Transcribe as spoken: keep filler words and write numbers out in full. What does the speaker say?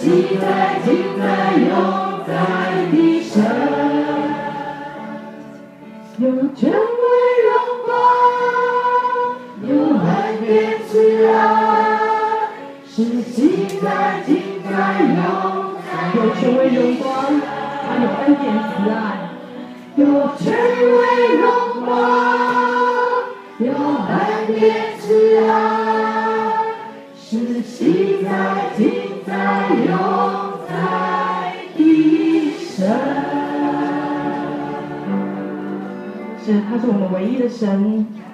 昔在、今在、永在的神，有权威荣光，有恩典慈爱，是昔在、今在、永在，有权威荣光，他有恩典慈爱，有权威荣光，有恩典慈爱，是昔在、今在、永在的神。是，他是我们唯一的神。